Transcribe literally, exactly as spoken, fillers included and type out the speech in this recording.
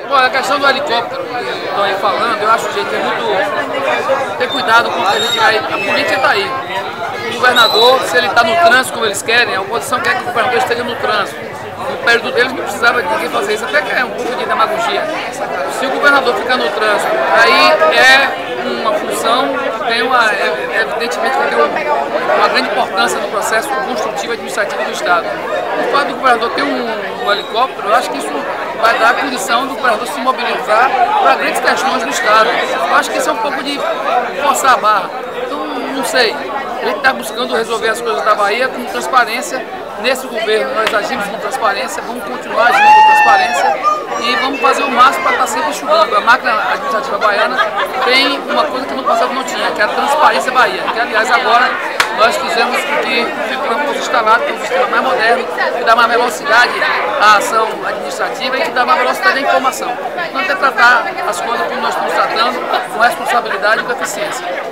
Bom, a questão do helicóptero que estão aí falando, eu acho que tem muito ter cuidado com o que a gente vai. A política está aí. O governador, se ele está no trânsito como eles querem, a oposição quer que o governador esteja no trânsito. No período deles não precisava de ninguém fazer isso, até que é um pouco de demagogia. Se o governador ficar no trânsito, aí é uma função que tem uma, é, evidentemente vai ter uma grande importância no processo construtivo e administrativo do Estado. O fato do governador ter um, um helicóptero, eu acho que isso vai dar a condição do governador se mobilizar para grandes questões do Estado. Eu acho que isso é um pouco de forçar a barra. Então, não sei, a gente está buscando resolver as coisas da Bahia com transparência. Nesse governo nós agimos com transparência, vamos continuar agindo com transparência e vamos fazer o máximo para estar sempre enxugando. A máquina administrativa baiana tem uma coisa que no passado não tinha, que é a transparência Bahia, que aliás agora nós fizemos com que o campo fosse instalado, que é um sistema mais moderno, que dá mais velocidade à ação administrativa e que dá mais velocidade à informação. Então, é tratar as coisas como nós estamos tratando, com responsabilidade e com eficiência.